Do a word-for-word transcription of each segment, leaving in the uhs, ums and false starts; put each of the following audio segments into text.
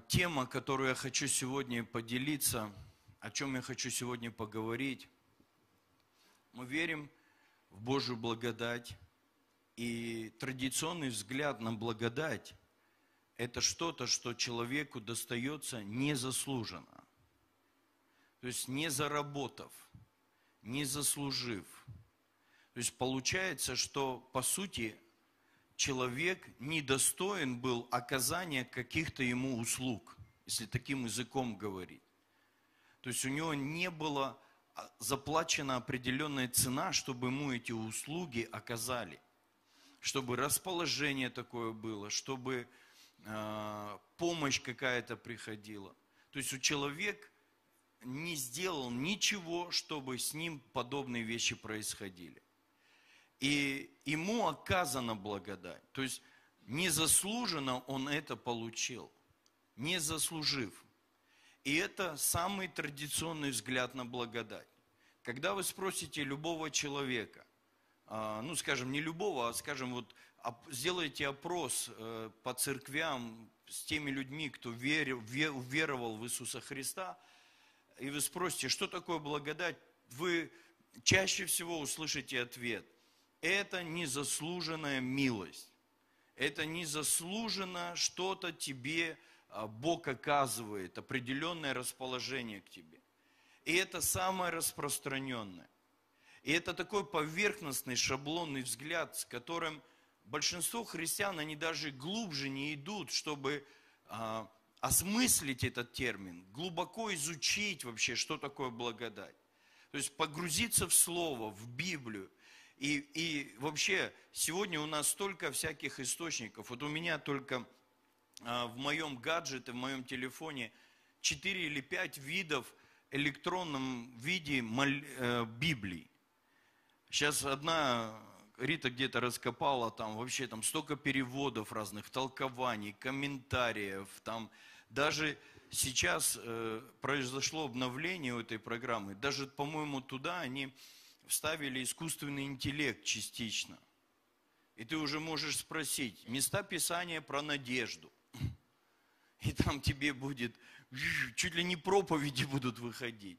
Тема, которую я хочу сегодня поделиться, о чем я хочу сегодня поговорить. Мы верим в Божью благодать, и традиционный взгляд на благодать – это что-то, что человеку достается незаслуженно. То есть не заработав, не заслужив. То есть получается, что по сути человек недостоин был оказания каких-то ему услуг, если таким языком говорить. То есть у него не было заплачена определенная цена, чтобы ему эти услуги оказали. Чтобы расположение такое было, чтобы э, помощь какая-то приходила. То есть у человека не сделал ничего, чтобы с ним подобные вещи происходили. И ему оказана благодать. То есть незаслуженно он это получил, не заслужив. И это самый традиционный взгляд на благодать. Когда вы спросите любого человека, ну скажем, не любого, а скажем, вот сделайте опрос по церквям с теми людьми, кто верил, веровал в Иисуса Христа, и вы спросите, что такое благодать, вы чаще всего услышите ответ. Это незаслуженная милость. Это незаслуженно что-то тебе Бог оказывает, определенное расположение к тебе. И это самое распространенное. И это такой поверхностный, шаблонный взгляд, с которым большинство христиан, они даже глубже не идут, чтобы а, осмыслить этот термин, глубоко изучить вообще, что такое благодать. То есть погрузиться в Слово, в Библию. И, и вообще, сегодня у нас столько всяких источников. Вот у меня только а, в моем гаджете, в моем телефоне четыре или пять видов в электронном виде моль, э, Библии. Сейчас одна, Рита где-то раскопала, там вообще там столько переводов разных, толкований, комментариев. Там даже сейчас э, произошло обновление у этой программы. Даже, по-моему, туда они вставили искусственный интеллект частично. И ты уже можешь спросить, места Писания про надежду. И там тебе будет, чуть ли не проповеди будут выходить.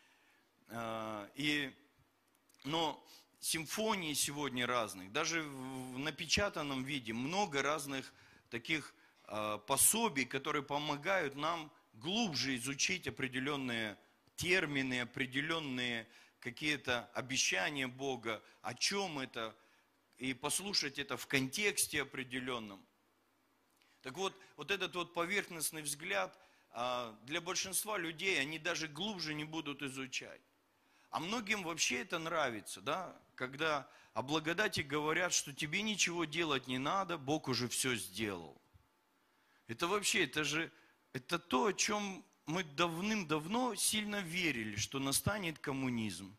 И, но симфонии сегодня разных, даже в напечатанном виде много разных таких пособий, которые помогают нам глубже изучить определенные термины, определенные какие-то обещания Бога, о чем это, и послушать это в контексте определенном. Так вот, вот этот вот поверхностный взгляд для большинства людей, они даже глубже не будут изучать. А многим вообще это нравится, да, когда о благодати говорят, что тебе ничего делать не надо, Бог уже все сделал. Это вообще, это же, это то, о чем мы давным-давно сильно верили, что настанет коммунизм.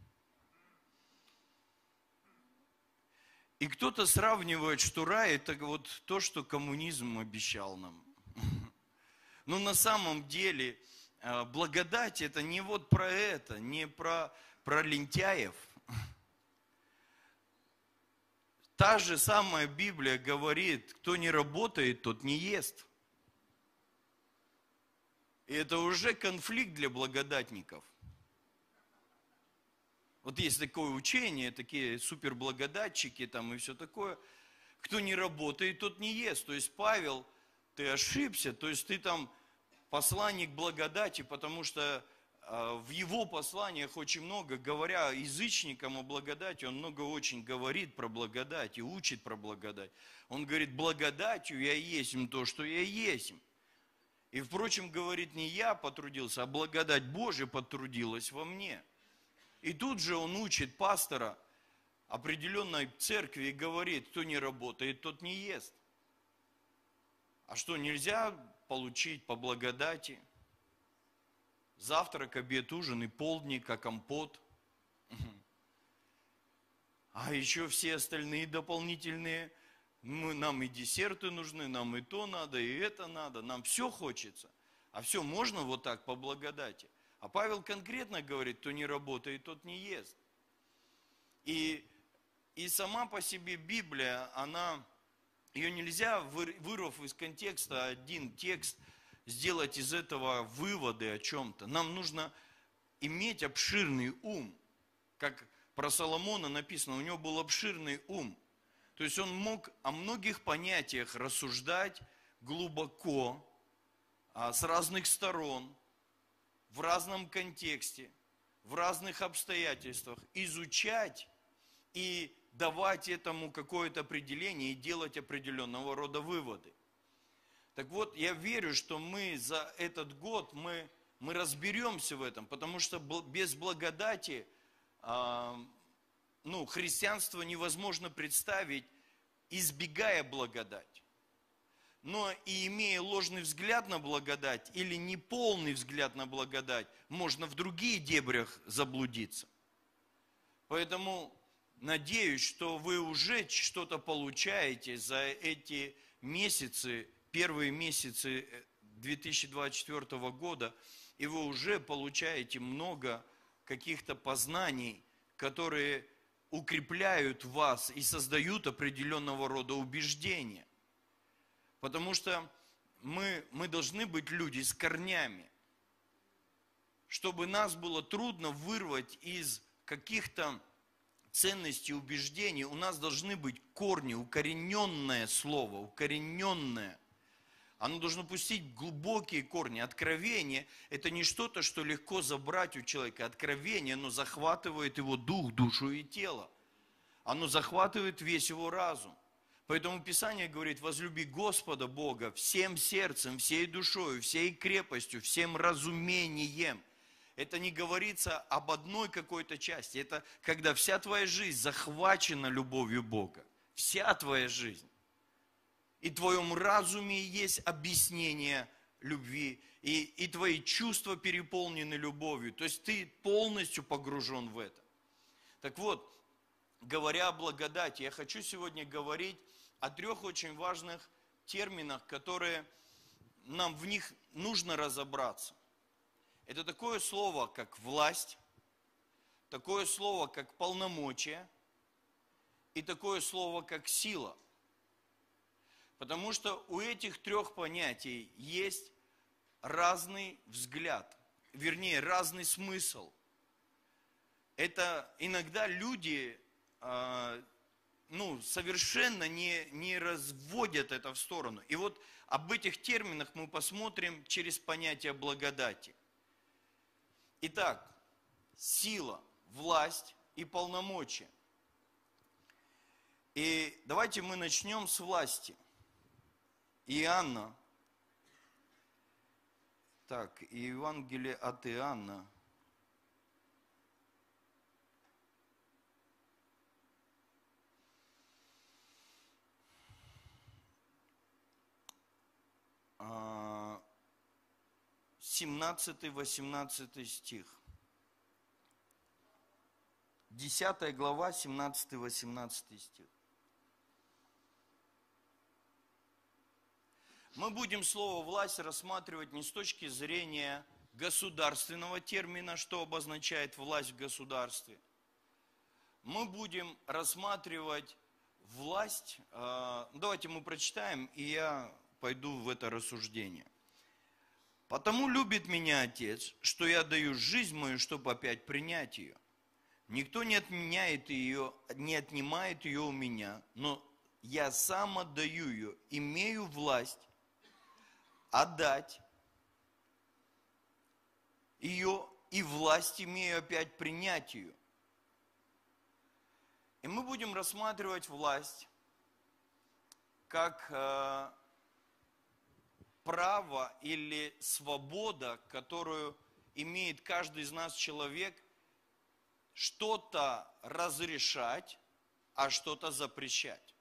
И кто-то сравнивает, что рай это вот то, что коммунизм обещал нам. Но на самом деле благодать это не вот про это, не про, про лентяев. Та же самая Библия говорит, кто не работает, тот не ест. И это уже конфликт для благодатников. Вот есть такое учение, такие суперблагодатчики там и все такое. Кто не работает, тот не ест. То есть, Павел, ты ошибся, то есть ты там посланник благодати, потому что э, в его посланиях очень много, говоря язычникам о благодати, он много очень говорит про благодать и учит про благодать. Он говорит, благодатью я есть то, что я есть. И, впрочем, говорит, не я потрудился, а благодать Божия потрудилась во мне. И тут же он учит пастора определенной церкви и говорит, кто не работает, тот не ест. А что, нельзя получить по благодати? Завтрак, обед, ужин и полдник, а компот. А еще все остальные дополнительные, мы, нам и десерты нужны, нам и то надо, и это надо, нам все хочется. А все можно вот так по благодати. А Павел конкретно говорит, кто не работает, тот не ест. И, и сама по себе Библия, она, ее нельзя, вырвав из контекста один текст, сделать из этого выводы о чем-то. Нам нужно иметь обширный ум. Как про Соломона написано, у него был обширный ум. То есть он мог о многих понятиях рассуждать глубоко, с разных сторон, в разном контексте, в разных обстоятельствах, изучать и давать этому какое-то определение и делать определенного рода выводы. Так вот, я верю, что мы за этот год, мы, мы разберемся в этом, потому что без благодати, э, ну, христианство невозможно представить, избегая благодать. Но и имея ложный взгляд на благодать или неполный взгляд на благодать, можно в другие дебрях заблудиться. Поэтому надеюсь, что вы уже что-то получаете за эти месяцы, первые месяцы две тысячи двадцать четвёртого года, и вы уже получаете много каких-то познаний, которые укрепляют вас и создают определенного рода убеждения. Потому что мы, мы должны быть люди с корнями, чтобы нас было трудно вырвать из каких-то ценностей, убеждений. У нас должны быть корни, укорененное слово, укорененное. Оно должно пустить глубокие корни. Откровение – это не что-то, что легко забрать у человека. Откровение, оно захватывает его дух, душу и тело. Оно захватывает весь его разум. Поэтому Писание говорит: возлюби Господа Бога всем сердцем, всей душою, всей крепостью, всем разумением. Это не говорится об одной какой-то части. Это когда вся твоя жизнь захвачена любовью Бога. Вся твоя жизнь. И в твоем разуме есть объяснение любви. И, и твои чувства переполнены любовью. То есть ты полностью погружен в это. Так вот, говоря о благодати, я хочу сегодня говорить о трех очень важных терминах, которые нам в них нужно разобраться. Это такое слово, как власть, такое слово, как полномочия, и такое слово, как сила. Потому что у этих трех понятий есть разный взгляд, вернее, разный смысл. Это иногда люди ну, совершенно не, не разводят это в сторону. И вот об этих терминах мы посмотрим через понятие благодати. Итак, сила, власть и полномочия. И давайте мы начнем с власти. Иоанна. Так, Евангелие от Иоанна. семнадцатый-восемнадцатый стих. десятая глава, семнадцатый-восемнадцатый стих. Мы будем слово «власть» рассматривать не с точки зрения государственного термина, что обозначает власть в государстве. Мы будем рассматривать власть, давайте мы прочитаем, и я пойду в это рассуждение. «Потому любит меня Отец, что я даю жизнь мою, чтобы опять принять ее. Никто не отменяет ее, не отнимает ее у меня, но я сам отдаю ее, имею власть отдать ее, и власть имею опять принять ее». И мы будем рассматривать власть как э, право или свобода, которую имеет каждый из нас человек, что-то разрешать, а что-то запрещать.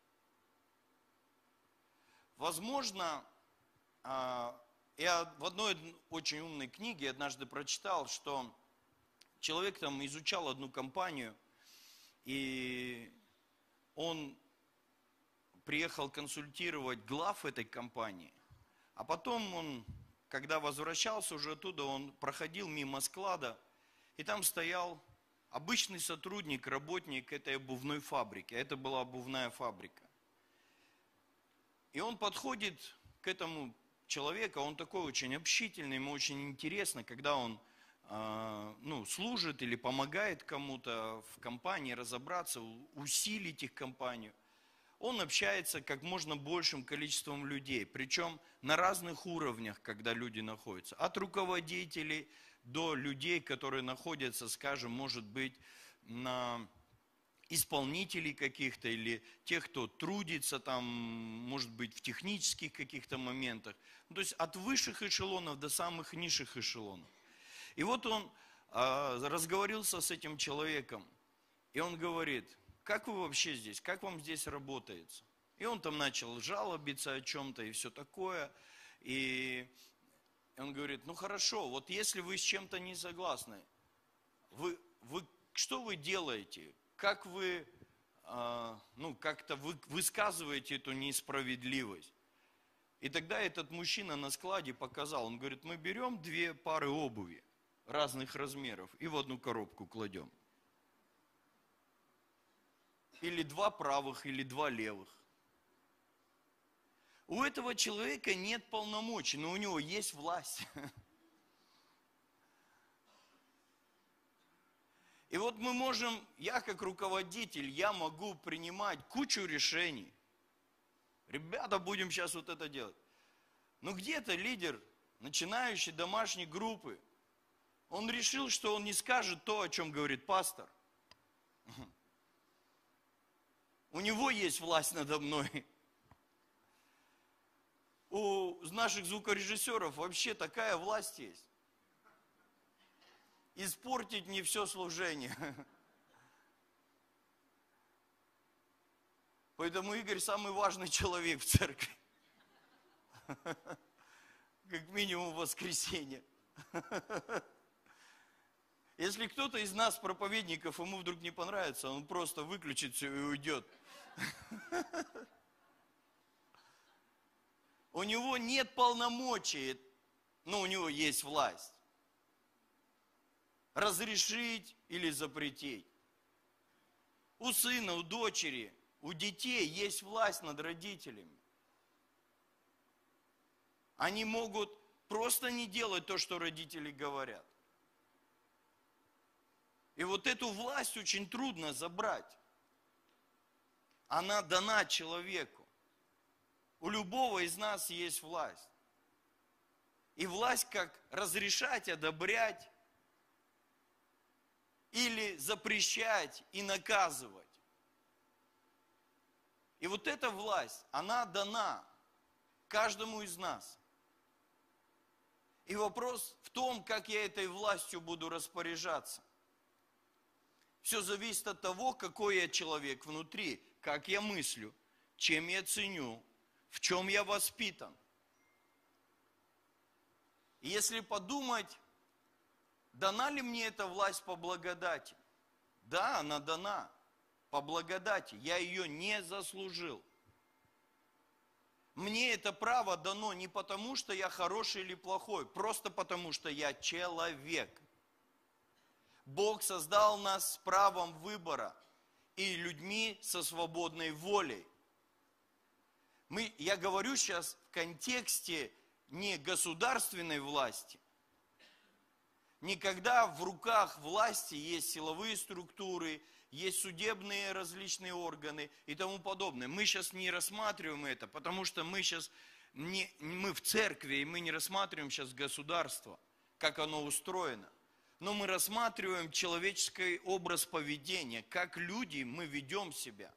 Возможно, я в одной очень умной книге однажды прочитал, что человек там изучал одну компанию, и он приехал консультировать глав этой компании, а потом он, когда возвращался уже оттуда, он проходил мимо склада, и там стоял обычный сотрудник, работник этой обувной фабрики. Это была обувная фабрика. И он подходит к этому человека, он такой очень общительный, ему очень интересно, когда он э, ну, служит или помогает кому-то в компании разобраться, усилить их компанию. Он общается как можно большим количеством людей, причем на разных уровнях, когда люди находятся. От руководителей до людей, которые находятся, скажем, может быть, на исполнителей каких-то или тех, кто трудится там, может быть, в технических каких-то моментах. То есть от высших эшелонов до самых низших эшелонов. И вот он а, разговорился с этим человеком, и он говорит: как вы вообще здесь, как вам здесь работается? И он там начал жалобиться о чем-то и все такое. И он говорит: ну хорошо, вот если вы с чем-то не согласны, вы, вы, что вы делаете? Как вы э, ну, как-то вы, высказываете эту несправедливость? И тогда этот мужчина на складе показал, он говорит: мы берем две пары обуви разных размеров и в одну коробку кладем. Или два правых, или два левых. У этого человека нет полномочий, но у него есть власть. И вот мы можем, я как руководитель, я могу принимать кучу решений. Ребята, будем сейчас вот это делать. Но где-то лидер начинающей домашней группы, он решил, что он не скажет то, о чем говорит пастор. У него есть власть надо мной. У наших звукорежиссеров вообще такая власть есть. Испортить не все служение. Поэтому Игорь самый важный человек в церкви. Как минимум в воскресенье. Если кто-то из нас, проповедников, ему вдруг не понравится, он просто выключит все и уйдет. У него нет полномочий, но у него есть власть. Разрешить или запретить. У сына, у дочери, у детей есть власть над родителями. Они могут просто не делать то, что родители говорят. И вот эту власть очень трудно забрать. Она дана человеку. У любого из нас есть власть. И власть как разрешать, одобрять, или запрещать и наказывать. И вот эта власть, она дана каждому из нас. И вопрос в том, как я этой властью буду распоряжаться. Все зависит от того, какой я человек внутри, как я мыслю, чем я ценю, в чем я воспитан. И если подумать, дана ли мне эта власть по благодати? Да, она дана по благодати. Я ее не заслужил. Мне это право дано не потому, что я хороший или плохой, просто потому, что я человек. Бог создал нас с правом выбора и людьми со свободной волей. Мы, я говорю сейчас в контексте не государственной власти, не когда в руках власти есть силовые структуры, есть судебные различные органы и тому подобное. Мы сейчас не рассматриваем это, потому что мы сейчас не, мы в церкви, и мы не рассматриваем сейчас государство, как оно устроено. Но мы рассматриваем человеческий образ поведения, как люди мы ведем себя.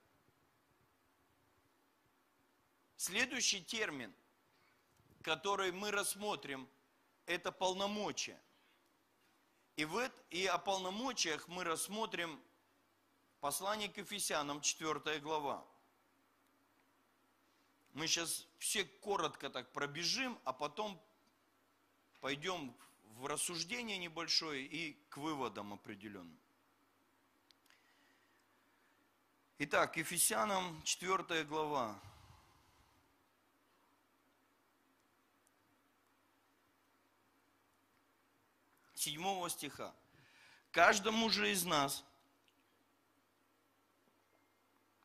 Следующий термин, который мы рассмотрим, это полномочия. И, в, и о полномочиях мы рассмотрим послание к Ефесянам, четвёртая глава. Мы сейчас все коротко так пробежим, а потом пойдем в рассуждение небольшое и к выводам определенным. Итак, Ефесянам, четвёртая глава. седьмого стиха. Каждому же из нас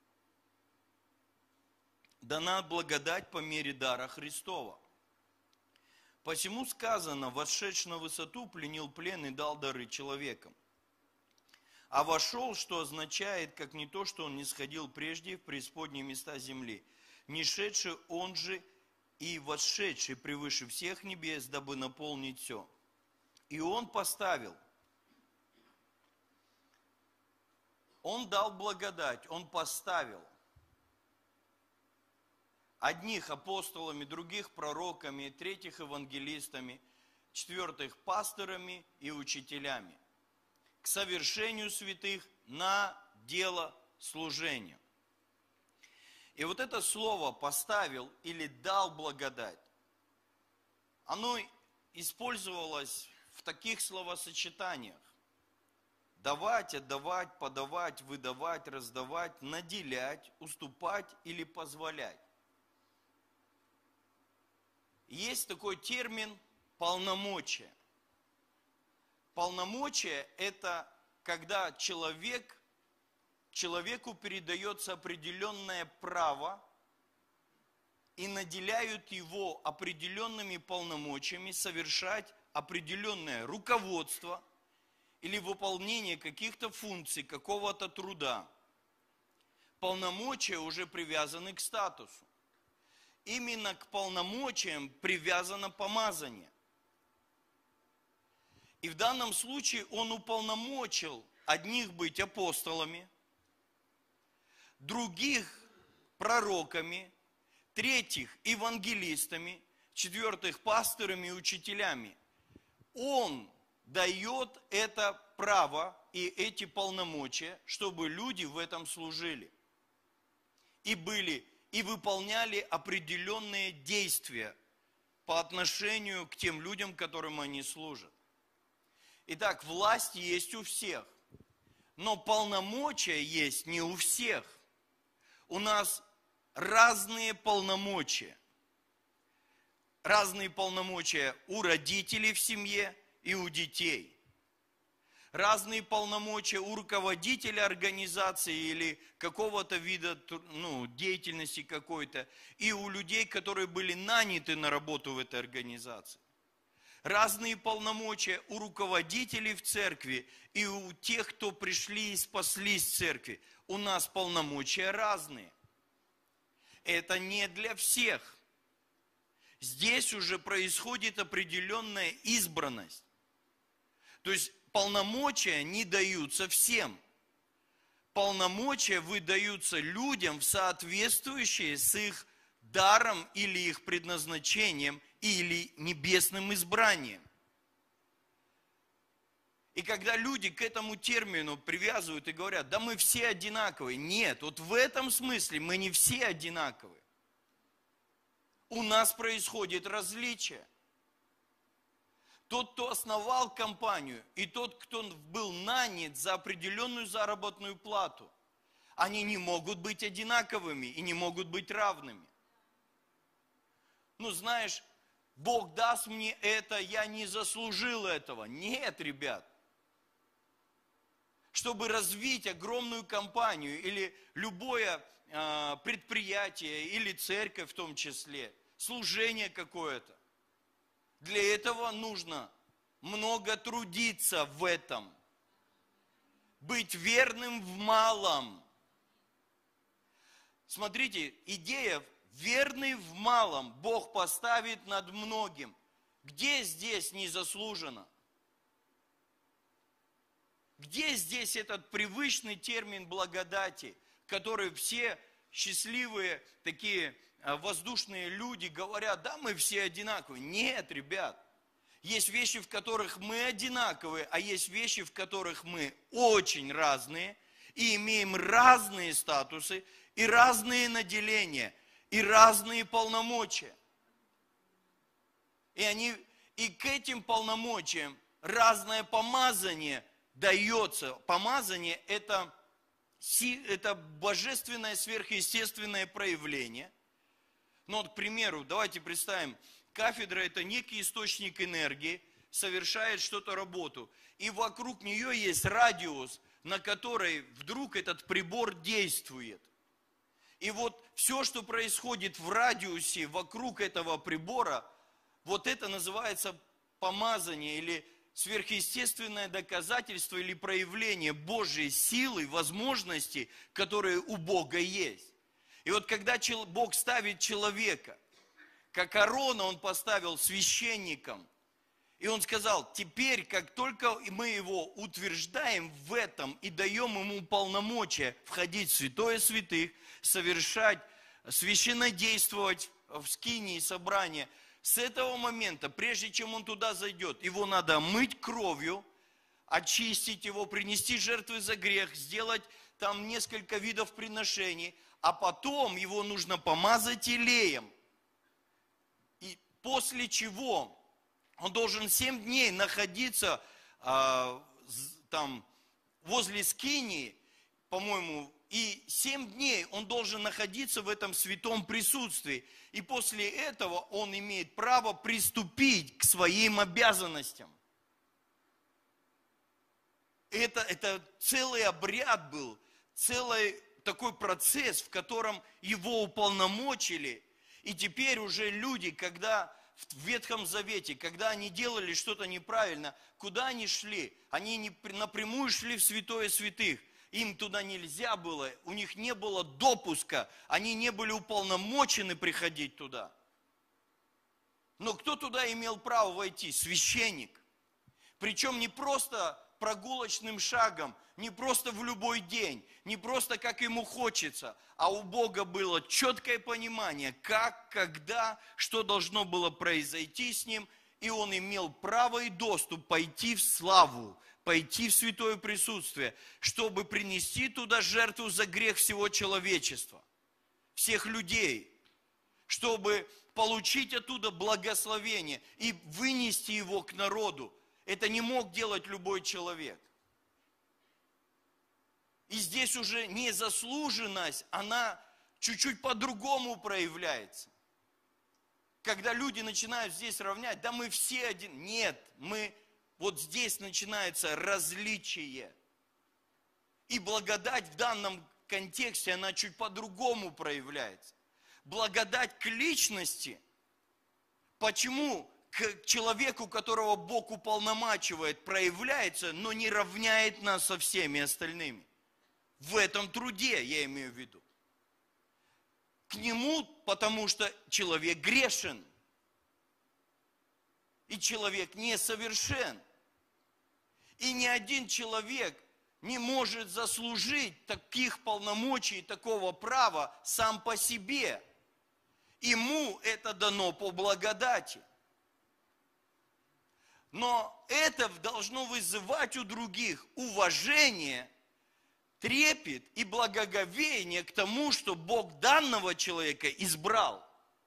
дана благодать по мере дара Христова. Посему сказано: восшедший на высоту, пленил плен и дал дары человекам. А вошел, что означает, как не то, что он не сходил прежде в преисподние места земли, не шедший он же и восшедший превыше всех небес, дабы наполнить все. И он поставил, он дал благодать, он поставил одних апостолами, других пророками, третьих евангелистами, четвертых пасторами и учителями к совершению святых на дело служения. И вот это слово «поставил» или «дал благодать», оно использовалось в таких словосочетаниях: давать, отдавать, подавать, выдавать, раздавать, наделять, уступать или позволять. Есть такой термин «полномочия». Полномочия – это когда человек, человеку передается определенное право и наделяют его определенными полномочиями совершать определенное руководство или выполнение каких-то функций, какого-то труда. Полномочия уже привязаны к статусу. Именно к полномочиям привязано помазание. И в данном случае он уполномочил одних быть апостолами, других пророками, третьих евангелистами, четвертых пасторами и учителями. Он дает это право и эти полномочия, чтобы люди в этом служили. И были, и выполняли определенные действия по отношению к тем людям, которым они служат. Итак, власть есть у всех, но полномочия есть не у всех. У нас разные полномочия. Разные полномочия у родителей в семье и у детей. Разные полномочия у руководителя организации или какого-то вида ну, деятельности какой-то, и у людей, которые были наняты на работу в этой организации. Разные полномочия у руководителей в церкви и у тех, кто пришли и спаслись в церкви. У нас полномочия разные. Это не для всех. Здесь уже происходит определенная избранность. То есть полномочия не даются всем. Полномочия выдаются людям в соответствующие с их даром или их предназначением или небесным избранием. И когда люди к этому термину привязывают и говорят: да мы все одинаковые. Нет, вот в этом смысле мы не все одинаковые. У нас происходит различие. Тот, кто основал компанию, и тот, кто был нанят за определенную заработную плату, они не могут быть одинаковыми и не могут быть равными. Ну, знаешь, Бог даст мне это, я не заслужил этого. Нет, ребят. Чтобы развить огромную компанию или любое э, предприятие, или церковь в том числе, служение какое-то, для этого нужно много трудиться в этом. Быть верным в малом. Смотрите, идея верный в малом Бог поставит над многим. Где здесь незаслуженно? Где здесь этот привычный термин благодати, который все счастливые такие воздушные люди говорят: да, мы все одинаковые. Нет, ребят. Есть вещи, в которых мы одинаковые, а есть вещи, в которых мы очень разные и имеем разные статусы и разные наделения, и разные полномочия. И, они, и к этим полномочиям разное помазание дается. Помазание – это, это божественное сверхъестественное проявление. Ну, вот, к примеру, давайте представим, кафедра – это некий источник энергии, совершает что-то работу. И вокруг нее есть радиус, на который вдруг этот прибор действует. И вот все, что происходит в радиусе вокруг этого прибора, Вот это называется помазание или сверхъестественное доказательство или проявление Божьей силы, возможностей, которые у Бога есть. И вот когда Бог ставит человека, как Аарона Он поставил священником, и Он сказал, теперь, как только мы его утверждаем в этом и даем ему полномочия входить в святое святых, совершать, священнодействовать в скинии собрания, с этого момента, прежде чем он туда зайдет, его надо мыть кровью, очистить его, принести жертвы за грех, сделать там несколько видов приношений, а потом его нужно помазать елеем. И после чего он должен семь дней находиться а, там возле скинии, по-моему, и семь дней он должен находиться в этом святом присутствии. И после этого он имеет право приступить к своим обязанностям. Это, это целый обряд был, целый такой процесс, в котором его уполномочили. И теперь уже люди, когда в Ветхом Завете, когда они делали что-то неправильно, куда они шли? Они не напрямую шли в святое святых. Им туда нельзя было, у них не было допуска, они не были уполномочены приходить туда. Но кто туда имел право войти? Священник. Причем не просто прогулочным шагом, не просто в любой день, не просто как ему хочется, а у Бога было четкое понимание, как, когда, что должно было произойти с ним, и он имел право и доступ пойти в славу, пойти в святое присутствие, чтобы принести туда жертву за грех всего человечества, всех людей, чтобы получить оттуда благословение и вынести его к народу. Это не мог делать любой человек. И здесь уже незаслуженность, она чуть-чуть по-другому проявляется. Когда люди начинают здесь равнять, да мы все один. Нет, мы... Вот здесь начинается различие. И благодать в данном контексте, она чуть по-другому проявляется. Благодать к личности. Почему к человеку, которого Бог уполномачивает, проявляется, но не равняет нас со всеми остальными? В этом труде, я имею в виду. К нему, потому что человек грешен. И человек несовершен. И ни один человек не может заслужить таких полномочий, такого права сам по себе. Ему это дано по благодати. Но это должно вызывать у других уважение, трепет и благоговение к тому, что Бог данного человека избрал.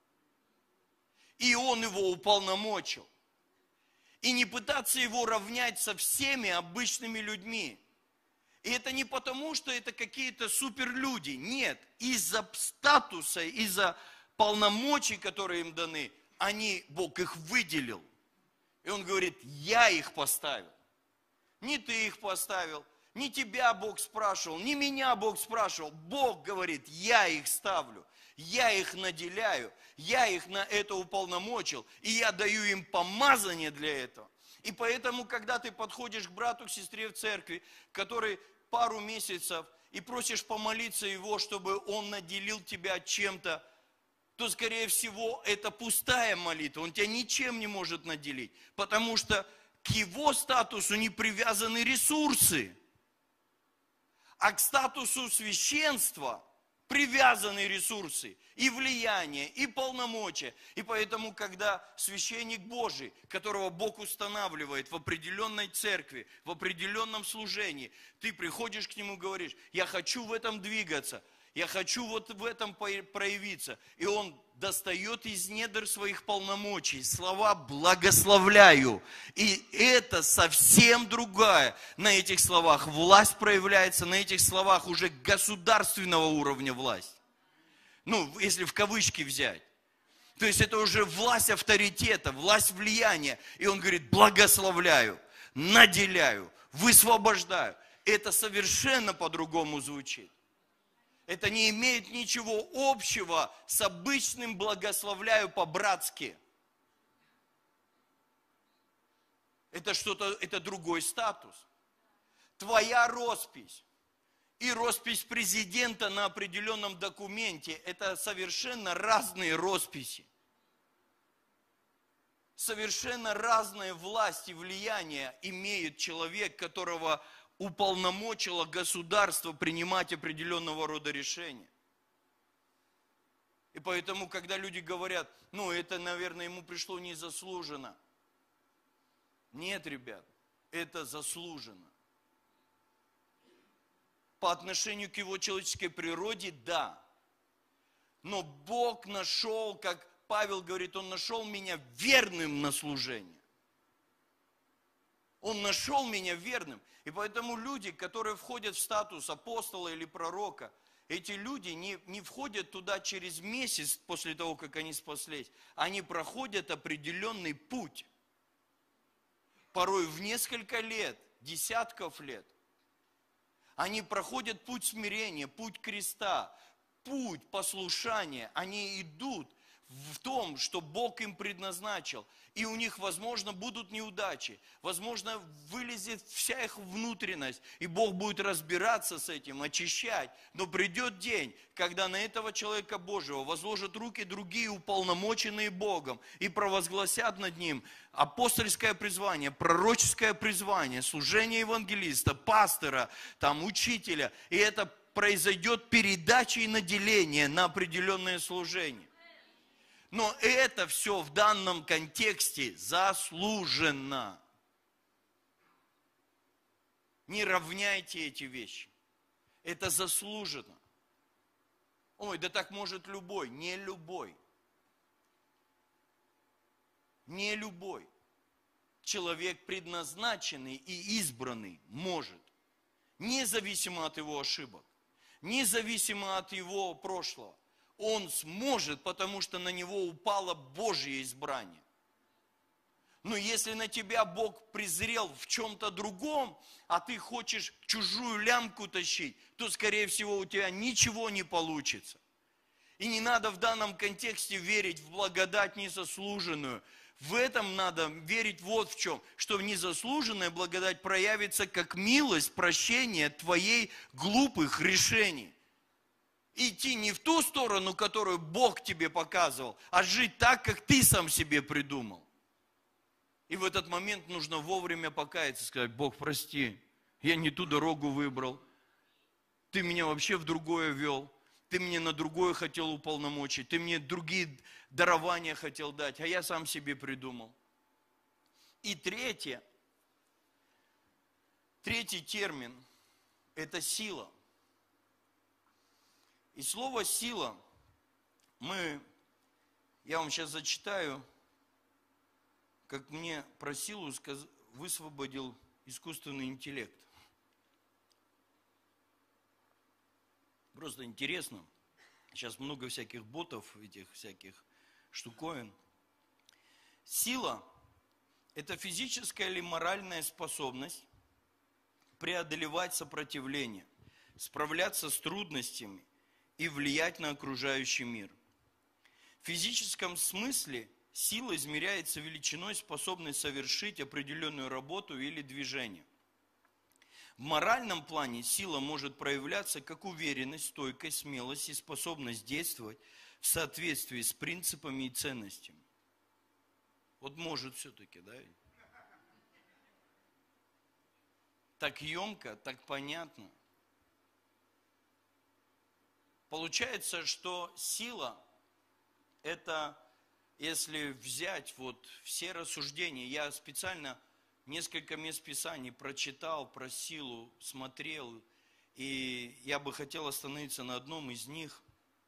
И Он его уполномочил. И не пытаться его равнять со всеми обычными людьми. И это не потому, что это какие-то суперлюди. Нет, из-за статуса, из-за полномочий, которые им даны, они, Бог их выделил. И Он говорит, я их поставил. Не ты их поставил, не тебя Бог спрашивал, не меня Бог спрашивал. Бог говорит, я их ставлю. Я их наделяю, я их на это уполномочил, и я даю им помазание для этого. И поэтому, когда ты подходишь к брату, к сестре в церкви, который пару месяцев, и просишь помолиться его, чтобы он наделил тебя чем-то, то, скорее всего, это пустая молитва. Он тебя ничем не может наделить, потому что к его статусу не привязаны ресурсы, а к статусу священства привязаны ресурсы, и влияние, и полномочия. И поэтому, когда священник Божий, которого Бог устанавливает в определенной церкви, в определенном служении, ты приходишь к нему и говоришь, я хочу в этом двигаться, я хочу вот в этом проявиться. И он достает из недр своих полномочий слова «благословляю». И это совсем другая. На этих словах власть проявляется, на этих словах уже государственного уровня власть. Ну, если в кавычки взять. То есть это уже власть авторитета, власть влияния. И он говорит «благословляю», «наделяю», «высвобождаю». Это совершенно по-другому звучит. Это не имеет ничего общего с обычным благословляю по-братски. Это что-то, это другой статус. Твоя роспись и роспись президента на определенном документе – это совершенно разные росписи. Совершенно разные власти, влияния имеет человек, которого уполномочило государство принимать определенного рода решения. И поэтому, когда люди говорят, ну, это, наверное, ему пришло незаслуженно. Нет, ребят, это заслуженно. По отношению к его человеческой природе, да. Но Бог нашел, как Павел говорит, Он нашел меня верным на служение. Он нашел меня верным. И поэтому люди, которые входят в статус апостола или пророка, эти люди не, не входят туда через месяц после того, как они спаслись. Они проходят определенный путь. Порой в несколько лет, десятков лет. Они проходят путь смирения, путь креста, путь послушания. Они идут в том, что Бог им предназначил. И у них, возможно, будут неудачи. Возможно, вылезет вся их внутренность. И Бог будет разбираться с этим, очищать. Но придет день, когда на этого человека Божьего возложат руки другие, уполномоченные Богом, и провозгласят над ним апостольское призвание, пророческое призвание, служение евангелиста, пастора, там, учителя. И это произойдет передача и наделение на определенное служение. Но это все в данном контексте заслуженно. Не равняйте эти вещи. Это заслуженно. Ой, да так может любой. Не любой. Не любой. Человек предназначенный и избранный может. Независимо от его ошибок. Независимо от его прошлого. Он сможет, потому что на него упало Божье избрание. Но если на тебя Бог презрел в чем-то другом, а ты хочешь чужую лямку тащить, то, скорее всего, у тебя ничего не получится. И не надо в данном контексте верить в благодать незаслуженную. В этом надо верить вот в чем, что незаслуженная благодать проявится как милость, прощение твоей глупых решений. Идти не в ту сторону, которую Бог тебе показывал, а жить так, как ты сам себе придумал. И в этот момент нужно вовремя покаяться, сказать: Бог, прости, я не ту дорогу выбрал, ты меня вообще в другое вел, ты мне на другое хотел уполномочить, ты мне другие дарования хотел дать, а я сам себе придумал. И третье, третий термин – это сила. И слово «сила» мы, я вам сейчас зачитаю, как мне про силу сказ, высвободил искусственный интеллект. Просто интересно. Сейчас много всяких ботов, этих всяких штуковин. Сила – это физическая или моральная способность преодолевать сопротивление, справляться с трудностями и влиять на окружающий мир. В физическом смысле сила измеряется величиной, способной совершить определенную работу или движение. В моральном плане сила может проявляться как уверенность, стойкость, смелость и способность действовать в соответствии с принципами и ценностями. Вот может все-таки, да? Так емко, так понятно. Получается, что сила – это, если взять вот все рассуждения, я специально несколько мест Писаний прочитал про силу, смотрел, и я бы хотел остановиться на одном из них.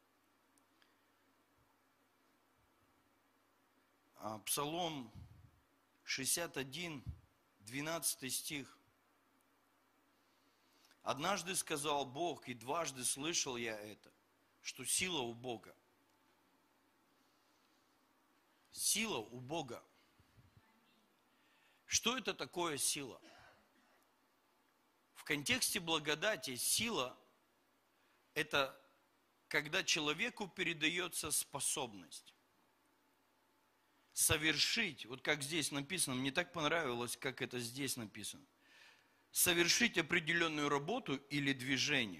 Псалом шестьдесят один, двенадцатый стих. «Однажды сказал Бог, и дважды слышал я это, что сила у Бога». Сила у Бога. Что это такое сила? В контексте благодати сила – это когда человеку передается способность. совершить, вот как здесь написано, мне так понравилось, как это здесь написано, совершить определенную работу или движение.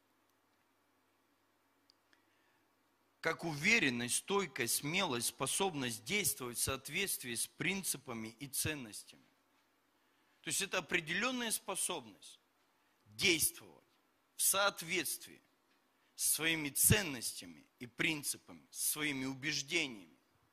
Как уверенность, стойкость, смелость, способность действовать в соответствии с принципами и ценностями. То есть это определенная способность действовать в соответствии с своими ценностями и принципами, с своими убеждениями.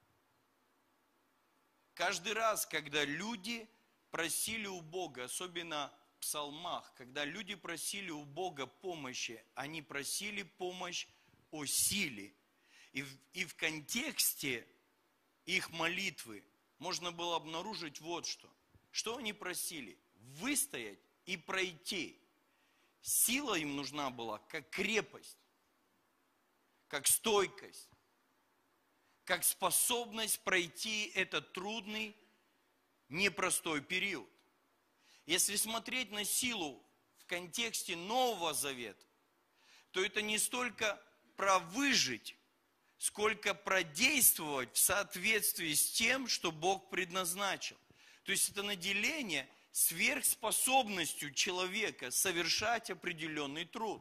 Каждый раз, когда люди просили у Бога, особенно в псалмах, когда люди просили у Бога помощи, они просили помощь о силе. И в, и в контексте их молитвы можно было обнаружить вот что. Что они просили? Выстоять и пройти. Сила им нужна была как крепость, как стойкость, как способность пройти этот трудный, непростой период. Если смотреть на силу в контексте Нового Завета, то это не столько про выжить, сколько продействовать в соответствии с тем, что Бог предназначил. То есть это наделение сверхспособностью человека совершать определенный труд.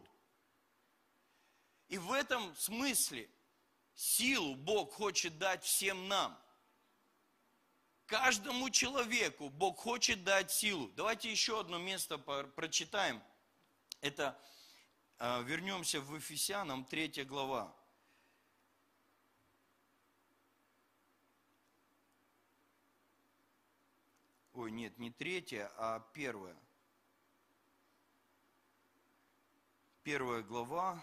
И в этом смысле силу Бог хочет дать всем нам. Каждому человеку Бог хочет дать силу. Давайте еще одно место прочитаем. Это вернемся в Ефесянам, третья глава. Ой, нет, не третья, а первая. Первая глава,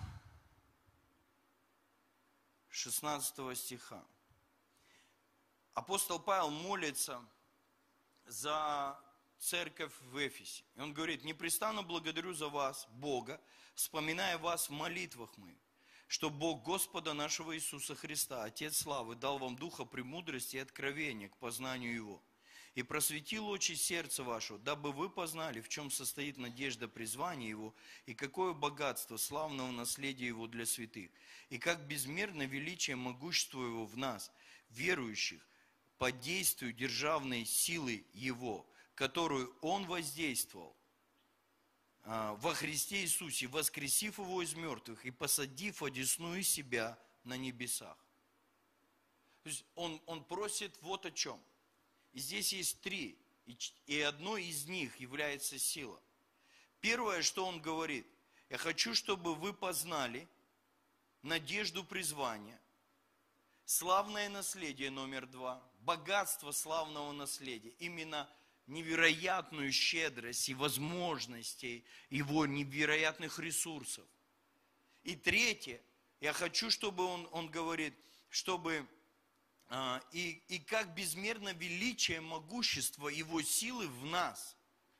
шестнадцатого стиха. Апостол Павел молится за церковь в Эфесе. И он говорит: непрестанно благодарю за вас, Бога, вспоминая вас в молитвах моих, что Бог Господа нашего Иисуса Христа, Отец славы, дал вам духа премудрости и откровения к познанию Его. И просветил очи сердца вашего, дабы вы познали, в чем состоит надежда призвания Его, и какое богатство славного наследия Его для святых, и как безмерно величие могущества Его в нас, верующих, по действию державной силы Его, которую Он воздействовал а, во Христе Иисусе, воскресив Его из мертвых и посадив одесную себя на небесах. То есть он, он просит вот о чем. И здесь есть три, и, и одной из них является сила. Первое, что он говорит: я хочу, чтобы вы познали надежду призвания, славное наследие номер два, богатство славного наследия, именно невероятную щедрость и возможностей его невероятных ресурсов. И третье, я хочу, чтобы он, он говорит, чтобы а, и, и как безмерно величие, могущество его силы в нас.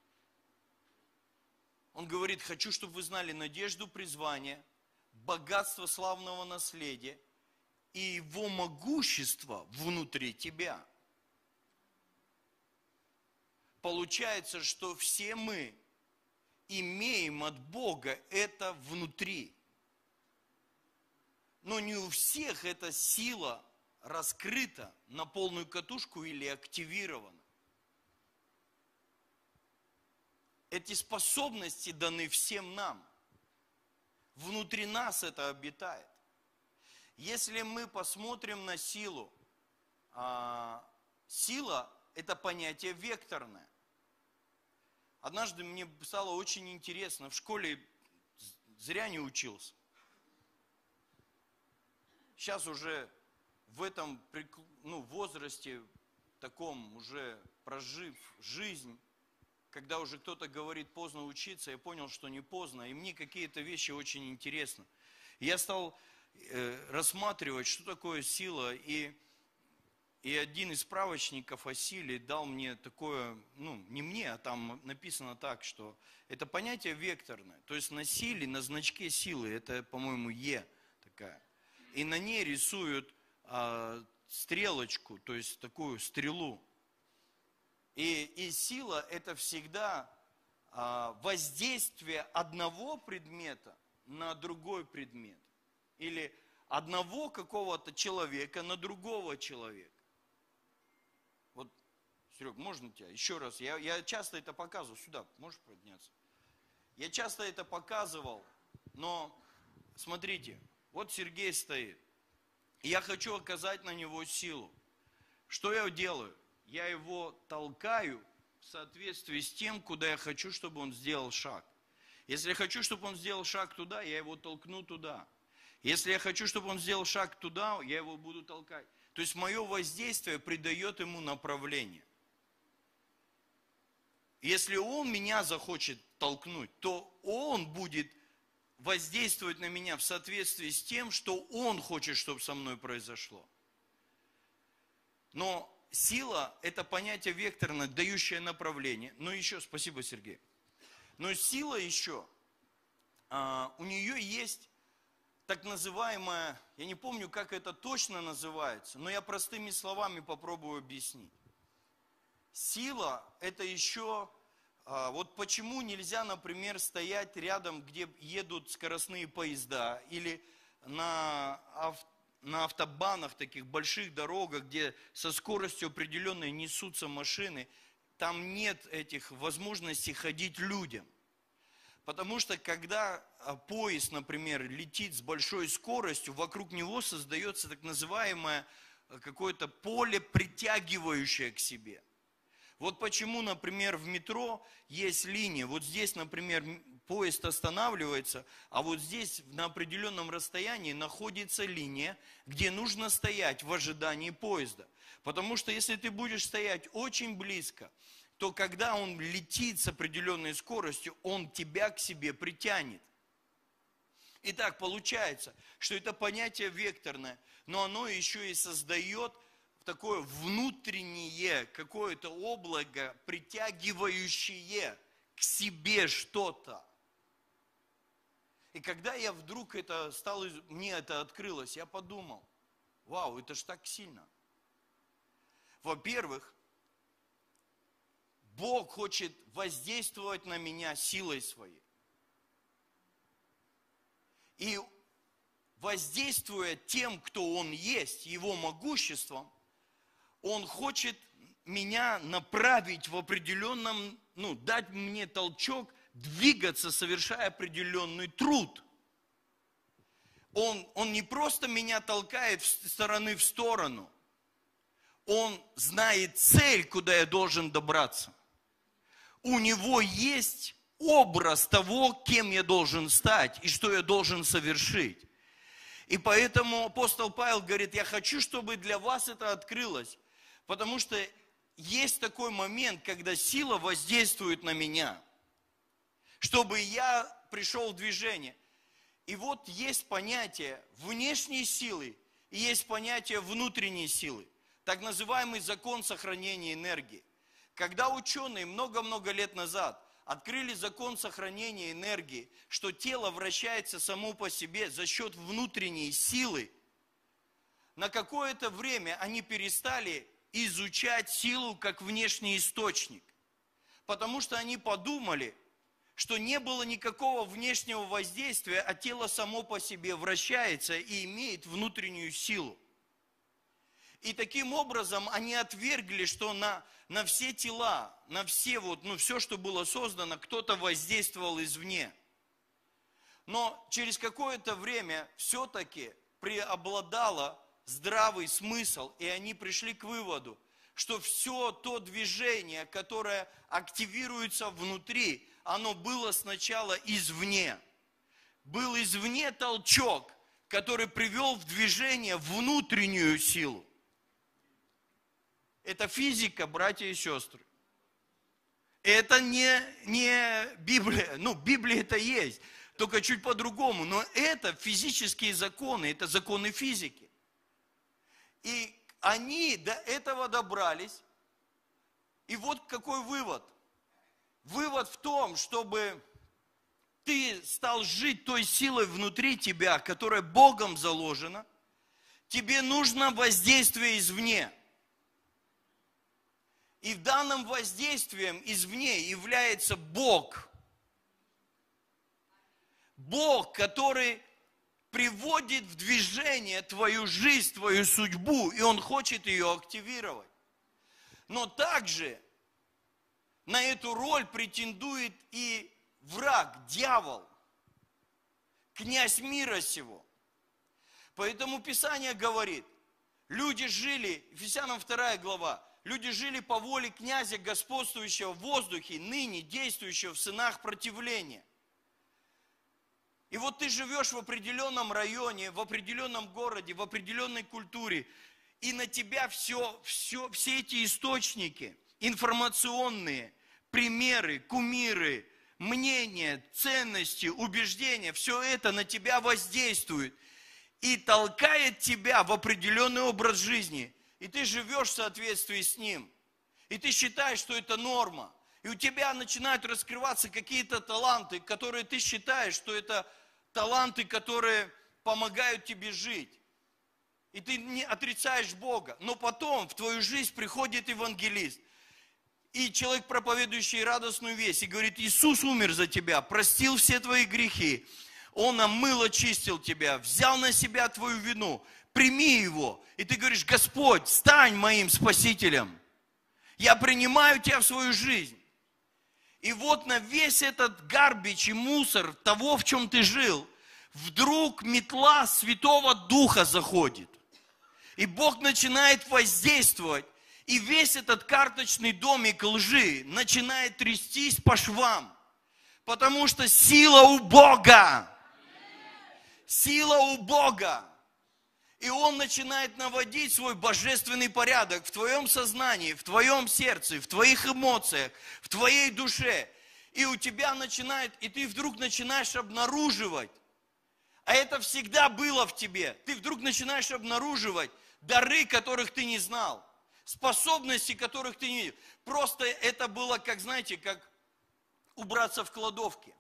Он говорит: хочу, чтобы вы знали надежду призвания, богатство славного наследия и его могущество внутри тебя. Получается, что все мы имеем от Бога это внутри. Но не у всех эта сила раскрыта на полную катушку или активирована. Эти способности даны всем нам. Внутри нас это обитает. Если мы посмотрим на силу, а, сила – это понятие векторное. Однажды мне стало очень интересно, в школе зря не учился. Сейчас уже в этом ну, возрасте, таком уже прожив жизнь, когда уже кто-то говорит поздно учиться, я понял, что не поздно, и мне какие-то вещи очень интересны. Я стал э, рассматривать, что такое сила, и, и один из справочников о силе дал мне такое, ну не мне, а там написано так, что это понятие векторное, то есть на силе, на значке силы, это, по-моему, Е такая, и на ней рисуют а, стрелочку, то есть такую стрелу. И, и сила – это всегда а, воздействие одного предмета на другой предмет. Или одного какого-то человека на другого человека. Серег, можно тебя? Еще раз. Я, я часто это показывал. Сюда, можешь подняться? Я часто это показывал, но смотрите, вот Сергей стоит. И я хочу оказать на него силу. Что я делаю? Я его толкаю в соответствии с тем, куда я хочу, чтобы он сделал шаг. Если я хочу, чтобы он сделал шаг туда, я его толкну туда. Если я хочу, чтобы он сделал шаг туда, я его буду толкать. То есть мое воздействие придает ему направление. Если он меня захочет толкнуть, то он будет воздействовать на меня в соответствии с тем, что он хочет, чтобы со мной произошло. Но сила – это понятие векторное, дающее направление. Но еще, спасибо, Сергей. Но сила еще, а, у нее есть так называемая, я не помню, как это точно называется, но я простыми словами попробую объяснить. Сила – это еще, а, вот почему нельзя, например, стоять рядом, где едут скоростные поезда, или на, ав, на автобанах, таких больших дорогах, где со скоростью определенной несутся машины, там нет этих возможностей ходить людям. Потому что когда поезд, например, летит с большой скоростью, вокруг него создается так называемое какое-то поле, притягивающее к себе. Вот почему, например, в метро есть линия. Вот здесь, например, поезд останавливается, а вот здесь на определенном расстоянии находится линия, где нужно стоять в ожидании поезда. Потому что если ты будешь стоять очень близко, то когда он летит с определенной скоростью, он тебя к себе притянет. Итак, получается, что это понятие векторное, но оно еще и создает такое внутреннее какое-то облако, притягивающее к себе что-то. И когда я вдруг это стало, мне это открылось, я подумал, вау, это ж так сильно. Во-первых, Бог хочет воздействовать на меня силой своей. И воздействуя тем, кто Он есть, Его могуществом, Он хочет меня направить в определенном, ну, дать мне толчок, двигаться, совершая определенный труд. Он, он не просто меня толкает с стороны в сторону, Он знает цель, куда я должен добраться. У него есть образ того, кем я должен стать и что я должен совершить. И поэтому апостол Павел говорит, я хочу, чтобы для вас это открылось, потому что есть такой момент, когда сила воздействует на меня, чтобы я пришел в движение. И вот есть понятие внешней силы и есть понятие внутренней силы, так называемый закон сохранения энергии. Когда ученые много-много лет назад открыли закон сохранения энергии, что тело вращается само по себе за счет внутренней силы, на какое-то время они перестали изучать силу как внешний источник. Потому что они подумали, что не было никакого внешнего воздействия, а тело само по себе вращается и имеет внутреннюю силу. И таким образом они отвергли, что на, на все тела, на все вот, ну, все, что было создано, кто-то воздействовал извне. Но через какое-то время все-таки преобладало здравый смысл, и они пришли к выводу, что все то движение, которое активируется внутри, оно было сначала извне. Был извне толчок, который привел в движение внутреннюю силу. Это физика, братья и сестры. Это не, не Библия. Ну, Библия это есть, только чуть по-другому. Но это физические законы, это законы физики. И они до этого добрались. И вот какой вывод. Вывод в том, чтобы ты стал жить той силой внутри тебя, которая Богом заложена, тебе нужно воздействие извне. И данным воздействием извне является Бог. Бог, который приводит в движение твою жизнь, твою судьбу, и Он хочет ее активировать. Но также на эту роль претендует и враг, дьявол, князь мира сего. Поэтому Писание говорит, люди жили, Ефесянам вторая глава, люди жили по воле князя, господствующего в воздухе, ныне действующего в сынах противления. И вот ты живешь в определенном районе, в определенном городе, в определенной культуре, и на тебя все, все, все эти источники информационные, примеры, кумиры, мнения, ценности, убеждения, все это на тебя воздействует и толкает тебя в определенный образ жизни. И ты живешь в соответствии с ним. И ты считаешь, что это норма. И у тебя начинают раскрываться какие-то таланты, которые ты считаешь, что это таланты, которые помогают тебе жить. И ты не отрицаешь Бога. Но потом в твою жизнь приходит евангелист. И человек, проповедующий радостную весть, и говорит, Иисус умер за тебя, простил все твои грехи. Он омыл, очистил тебя, взял на себя твою вину. Прими его. И ты говоришь, Господь, стань моим спасителем. Я принимаю тебя в свою жизнь. И вот на весь этот гарбич и мусор того, в чем ты жил, вдруг метла Святого Духа заходит. И Бог начинает воздействовать. И весь этот карточный домик лжи начинает трястись по швам. Потому что сила у Бога. Сила у Бога. И Он начинает наводить свой божественный порядок в твоем сознании, в твоем сердце, в твоих эмоциях, в твоей душе. И у тебя начинает, и ты вдруг начинаешь обнаруживать, а это всегда было в тебе, ты вдруг начинаешь обнаруживать дары, которых ты не знал, способности, которых ты не видел. Просто это было, как, знаете, как убраться в кладовке.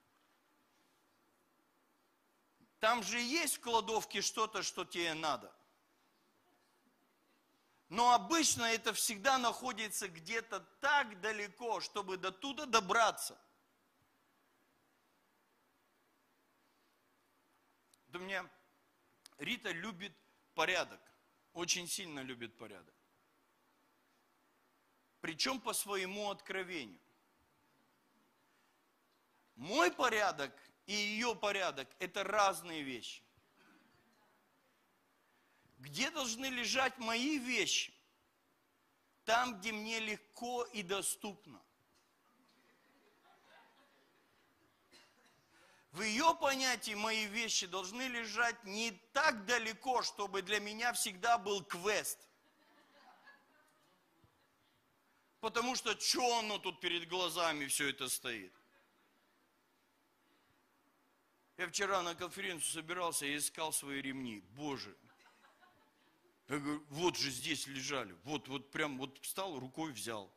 Там же есть в кладовке что-то, что тебе надо. Но обычно это всегда находится где-то так далеко, чтобы до туда добраться. У меня Рита любит порядок, очень сильно любит порядок. Причем по своему откровению. Мой порядок и ее порядок – это разные вещи. Где должны лежать мои вещи? Там, где мне легко и доступно. В ее понятии мои вещи должны лежать не так далеко, чтобы для меня всегда был квест. Потому что что оно тут перед глазами все это стоит? Я вчера на конференцию собирался и искал свои ремни. Боже. Я говорю, вот же здесь лежали. Вот, вот прям вот встал, рукой взял.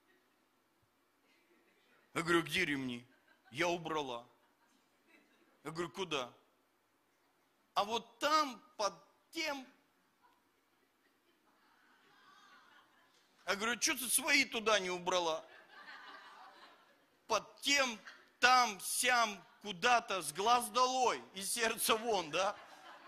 Я говорю, где ремни? Я убрала. Я говорю, куда? А вот там, под тем. Я говорю, что ты свои туда не убрала? Под тем, там, сям, куда-то, с глаз долой, и сердца вон, да?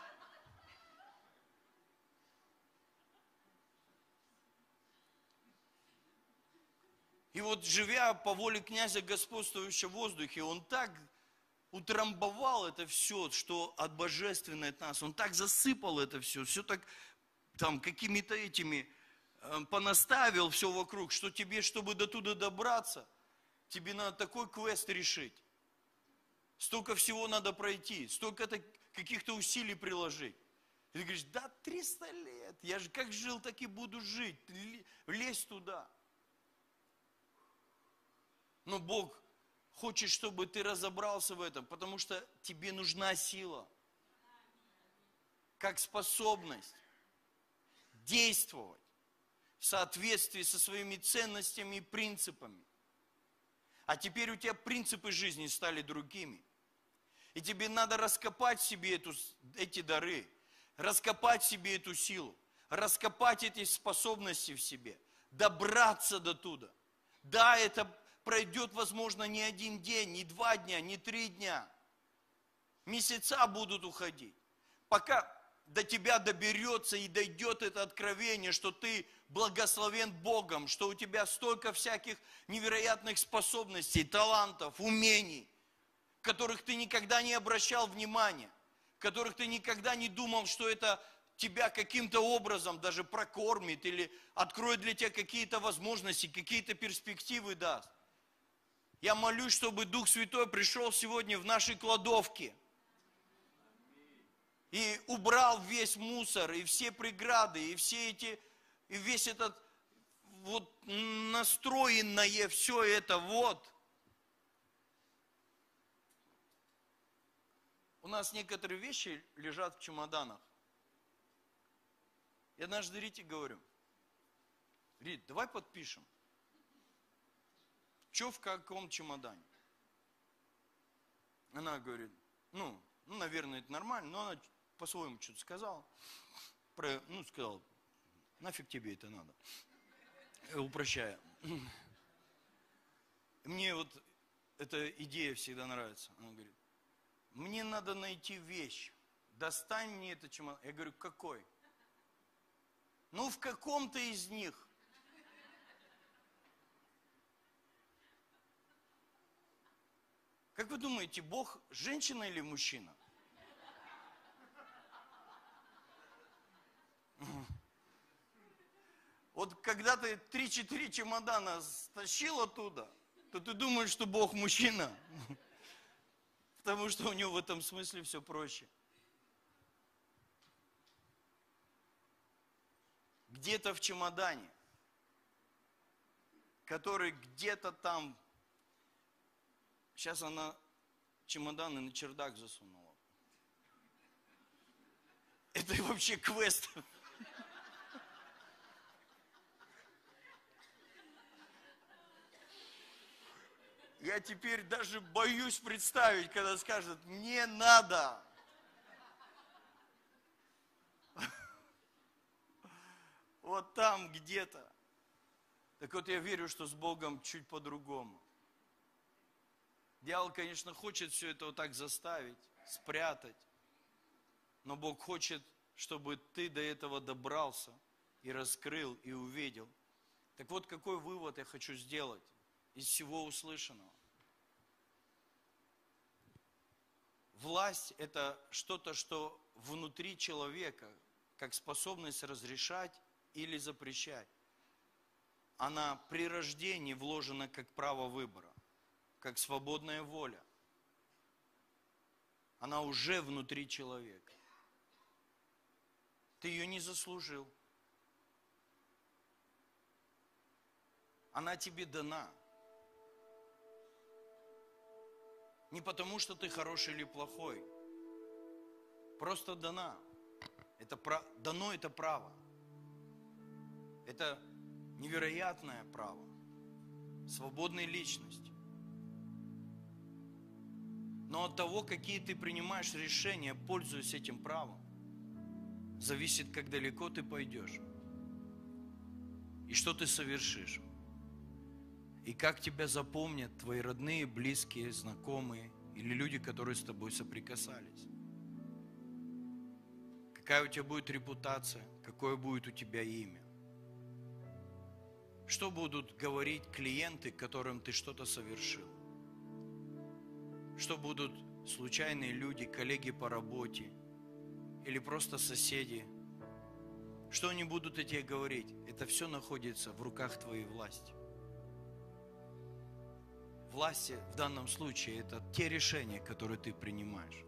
И вот, живя по воле князя, господствующего в воздухе, он так утрамбовал это все, что от божественного от нас, он так засыпал это все, все так там какими-то этими э, понаставил все вокруг, что тебе, чтобы до туда добраться, тебе надо такой квест решить. Столько всего надо пройти, столько каких-то усилий приложить. И ты говоришь, да, триста лет, я же как жил, так и буду жить, лезь туда. Но Бог хочет, чтобы ты разобрался в этом, потому что тебе нужна сила, как способность действовать в соответствии со своими ценностями и принципами. А теперь у тебя принципы жизни стали другими. И тебе надо раскопать в себе эту, эти дары, раскопать в себе эту силу, раскопать эти способности в себе, добраться до туда. Да, это пройдет, возможно, не один день, не два дня, не три дня. Месяца будут уходить. Пока до тебя доберется и дойдет это откровение, что ты благословен Богом, что у тебя столько всяких невероятных способностей, талантов, умений, которых ты никогда не обращал внимания, которых ты никогда не думал, что это тебя каким-то образом даже прокормит или откроет для тебя какие-то возможности, какие-то перспективы даст. Я молюсь, чтобы Дух Святой пришел сегодня в наши кладовки и убрал весь мусор, и все преграды, и все эти, и весь этот вот настроенное все это вот. У нас некоторые вещи лежат в чемоданах. Я однажды Рите говорю: Рит, давай подпишем. Что в каком чемодане? Она говорит: ну, ну, наверное, это нормально, но она по-своему что-то сказала. Про, ну, сказала: нафиг тебе это надо. Упрощая. Мне вот эта идея всегда нравится. Она говорит: мне надо найти вещь. Достань мне это чемодан. Я говорю: какой? Ну, в каком-то из них. Как вы думаете, Бог женщина или мужчина? Вот когда ты три-четыре чемодана стащил оттуда, то ты думаешь, что Бог мужчина. Потому что у него в этом смысле все проще. Где-то в чемодане, который где-то там. Сейчас она чемоданы на чердак засунула. Это вообще квест. Я теперь даже боюсь представить, когда скажут: мне надо. Вот там где-то. Так вот, я верю, что с Богом чуть по-другому. Дьявол, конечно, хочет все это вот так заставить, спрятать. Но Бог хочет, чтобы ты до этого добрался и раскрыл, и увидел. Так вот, какой вывод я хочу сделать из всего услышанного? Власть – это что-то, что внутри человека, как способность разрешать или запрещать. Она при рождении вложена как право выбора, как свободная воля. Она уже внутри человека. Ты ее не заслужил. Она тебе дана. Не потому, что ты хороший или плохой. Просто дана. Это, дано это право. Это невероятное право. Свободной личности. Но от того, какие ты принимаешь решения, пользуясь этим правом, зависит, как далеко ты пойдешь. И что ты совершишь. И как тебя запомнят твои родные, близкие, знакомые или люди, которые с тобой соприкасались. Какая у тебя будет репутация, какое будет у тебя имя. Что будут говорить клиенты, которым ты что-то совершил. Что будут случайные люди, коллеги по работе или просто соседи. Что они будут о тебе говорить? Это все находится в руках твоей власти. Власть в данном случае – это те решения, которые ты принимаешь.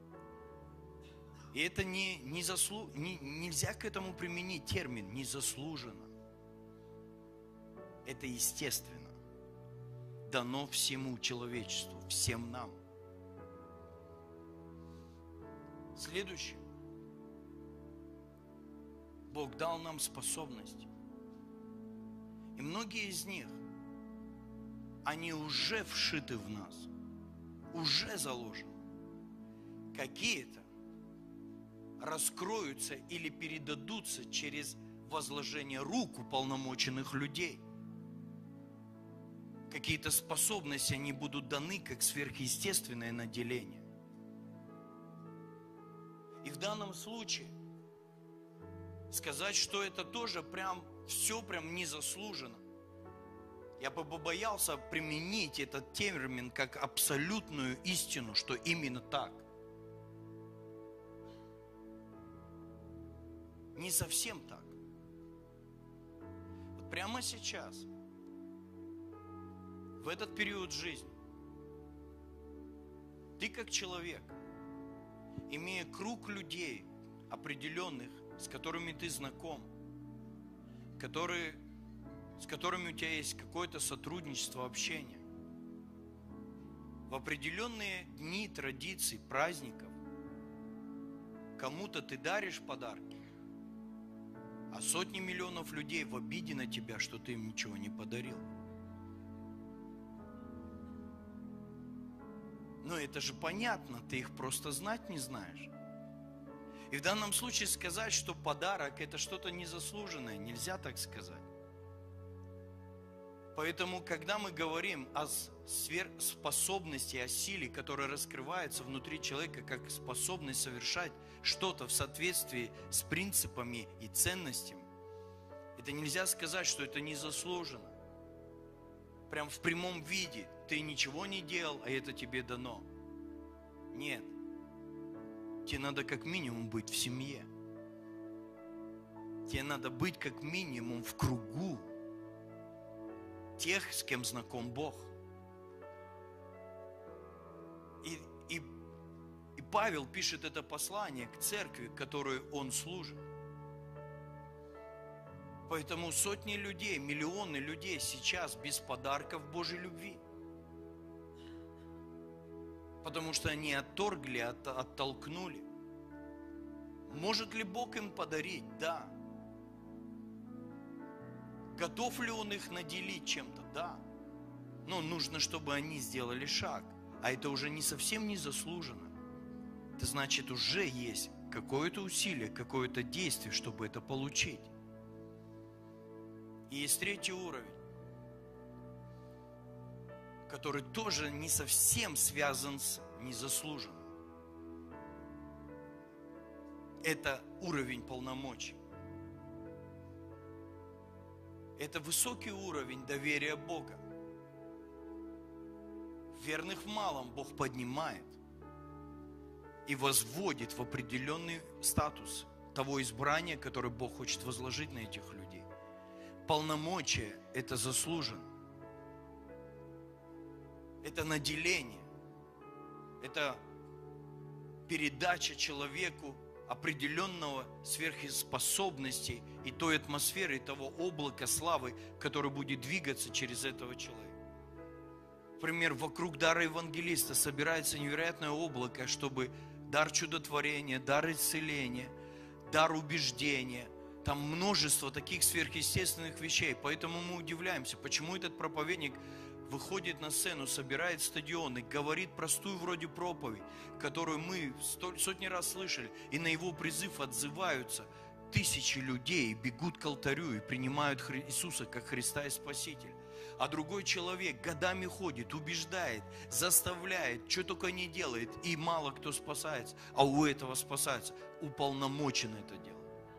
И это не, не заслу... не, нельзя к этому применить термин «незаслуженно». Это естественно. Дано всему человечеству, всем нам. Следующее. Бог дал нам способности. И многие из них, они уже вшиты в нас, уже заложены. Какие-то раскроются или передадутся через возложение рук уполномоченных людей. Какие-то способности, они будут даны как сверхъестественное наделение. И в данном случае сказать, что это тоже прям все прям незаслуженно. Я бы побоялся применить этот термин как абсолютную истину, что именно так. Не совсем так. Вот прямо сейчас, в этот период жизни, ты как человек, имея круг людей определенных, с которыми ты знаком, которые, с которыми у тебя есть какое-то сотрудничество, общение, в определенные дни, традиций, праздников, кому-то ты даришь подарки, а сотни миллионов людей в обиде на тебя, что ты им ничего не подарил. Но это же понятно, ты их просто знать не знаешь. И в данном случае сказать, что подарок это что-то незаслуженное, нельзя так сказать. Поэтому, когда мы говорим о сверхспособности, о силе, которая раскрывается внутри человека, как способность совершать что-то в соответствии с принципами и ценностями, это нельзя сказать, что это незаслуженно. Прям в прямом виде. Ты ничего не делал, а это тебе дано. Нет. Тебе надо как минимум быть в семье. Тебе надо быть как минимум в кругу тех, с кем знаком Бог. И, и, и Павел пишет это послание к церкви, которой он служит. Поэтому сотни людей, миллионы людей сейчас без подарков Божьей любви. Потому что они отторгли, от, оттолкнули. Может ли Бог им подарить? Да. Готов ли Он их наделить чем-то? Да. Но нужно, чтобы они сделали шаг. А это уже не совсем незаслуженно. Это значит, уже есть какое-то усилие, какое-то действие, чтобы это получить. И есть третий уровень, который тоже не совсем связан с незаслуженным. Это уровень полномочий. Это высокий уровень доверия Бога. Верных в малом Бог поднимает и возводит в определенный статус того избрания, которое Бог хочет возложить на этих людей. Полномочия – это заслуженно. Это наделение. Это передача человеку определенного сверхспособности и той атмосферы, и того облака славы, который будет двигаться через этого человека. Например, вокруг дара евангелиста собирается невероятное облако, чтобы дар чудотворения, дар исцеления, дар убеждения, там множество таких сверхъестественных вещей. Поэтому мы удивляемся, почему этот проповедник выходит на сцену, собирает стадионы, говорит простую вроде проповедь, которую мы сотни раз слышали, и на его призыв отзываются тысячи людей, бегут к алтарю и принимают Иисуса как Христа и Спасителя. А другой человек годами ходит, убеждает, заставляет, что только не делает, и мало кто спасается, а у этого спасается, уполномочен это делать.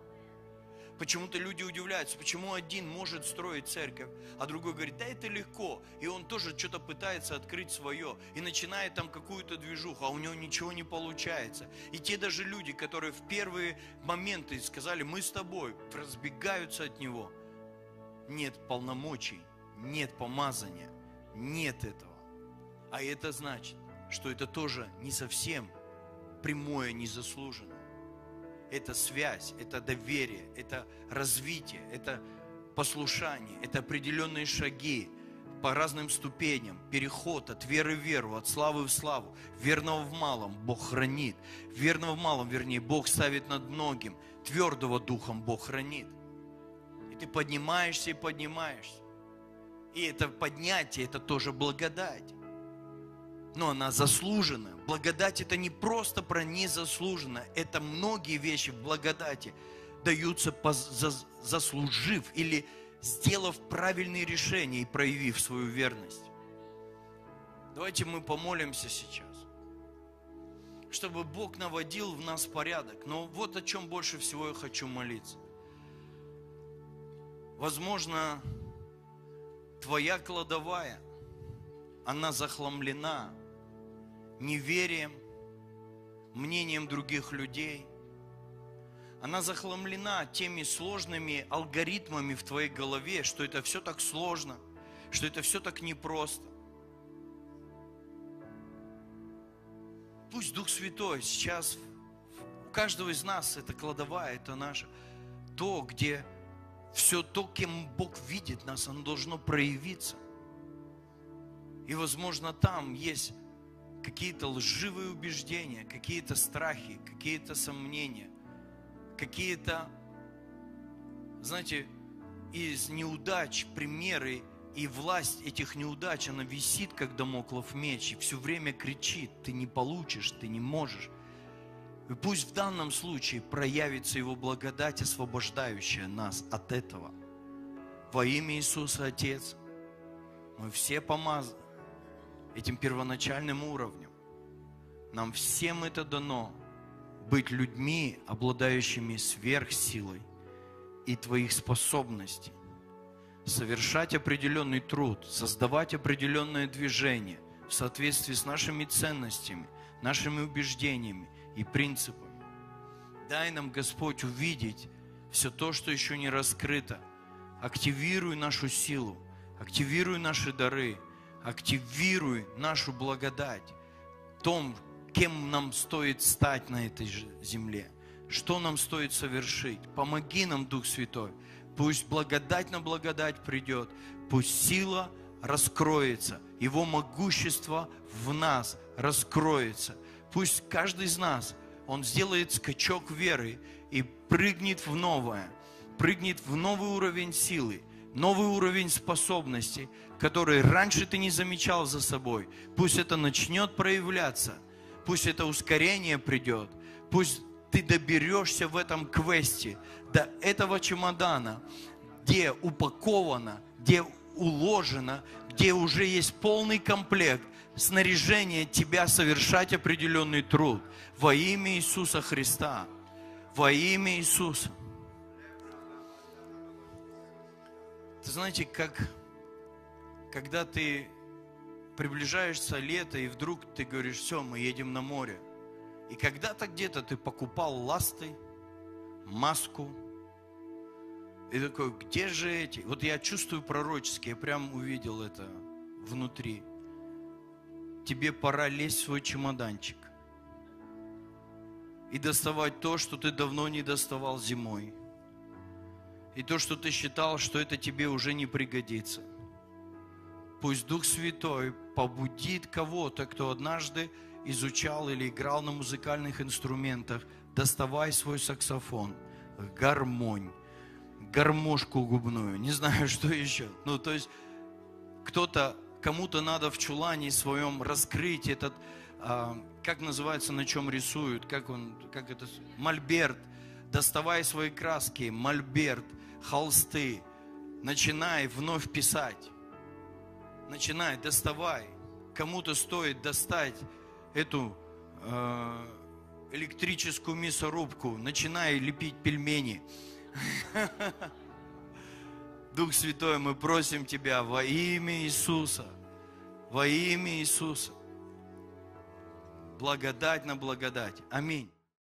Почему-то люди удивляются, почему один может строить церковь, а другой говорит, да это легко. И он тоже что-то пытается открыть свое. И начинает там какую-то движуху, а у него ничего не получается. И те даже люди, которые в первые моменты сказали, мы с тобой, разбегаются от него. Нет полномочий, нет помазания, нет этого. А это значит, что это тоже не совсем прямое, незаслуженное. Это связь, это доверие, это развитие, это послушание, это определенные шаги по разным ступеням, переход от веры в веру, от славы в славу. Верного в малом Бог хранит, верного в малом, вернее, Бог ставит над многим, твердого духом Бог хранит. И ты поднимаешься и поднимаешься. И это поднятие, это тоже благодать. Но она заслуженная. Благодать это не просто про незаслуженно. Это многие вещи в благодати даются заслужив или сделав правильные решения и проявив свою верность. Давайте мы помолимся сейчас, чтобы Бог наводил в нас порядок. Но вот о чем больше всего я хочу молиться. Возможно, твоя кладовая, она захламлена неверием, мнением других людей. Она захламлена теми сложными алгоритмами в твоей голове, что это все так сложно, что это все так непросто. Пусть Дух Святой сейчас у каждого из нас, это кладовая, это наше, то, где все то, кем Бог видит нас, оно должно проявиться. И, возможно, там есть какие-то лживые убеждения, какие-то страхи, какие-то сомнения, какие-то, знаете, из неудач примеры, и власть этих неудач, она висит, как дамоклов меч, и все время кричит: ты не получишь, ты не можешь. И пусть в данном случае проявится Его благодать, освобождающая нас от этого. Во имя Иисуса, Отец, мы все помазаны этим первоначальным уровнем. Нам всем это дано, быть людьми, обладающими сверхсилой и Твоих способностей, совершать определенный труд, создавать определенное движение в соответствии с нашими ценностями, нашими убеждениями и принципами. Дай нам, Господь, увидеть все то, что еще не раскрыто. Активируй нашу силу, активируй наши дары, активируй нашу благодать в том, кем нам стоит стать на этой земле, что нам стоит совершить. Помоги нам, Дух Святой. Пусть благодать на благодать придет, пусть сила раскроется, Его могущество в нас раскроется. Пусть каждый из нас, он сделает скачок веры и прыгнет в новое, прыгнет в новый уровень силы, новый уровень способностей, который раньше ты не замечал за собой. Пусть это начнет проявляться, пусть это ускорение придет, пусть ты доберешься в этом квесте до этого чемодана, где упаковано, где уложено, где уже есть полный комплект снаряжения тебя совершать определенный труд. Во имя Иисуса Христа. Во имя Иисуса. Ты знаете, как, когда ты приближаешься лето, и вдруг ты говоришь: все, мы едем на море. И когда-то где-то ты покупал ласты, маску. И такой: где же эти? Вот я чувствую пророчески, я прям увидел это внутри. Тебе пора лезть в свой чемоданчик и доставать то, что ты давно не доставал зимой. И то, что ты считал, что это тебе уже не пригодится. Пусть Дух Святой побудит кого-то, кто однажды изучал или играл на музыкальных инструментах: доставай свой саксофон, гармонь, гармошку губную, не знаю, что еще. Ну, то есть, кто-то, кому-то надо в чулане своем раскрыть этот, а, как называется, на чем рисуют, как он, как это, мольберт. Доставай свои краски, мольберт, холсты, начинай вновь писать. Начинай, доставай. Кому-то стоит достать эту э, электрическую мясорубку, начинай лепить пельмени. Дух Святой, мы просим Тебя во имя Иисуса, во имя Иисуса, благодать на благодать. Аминь.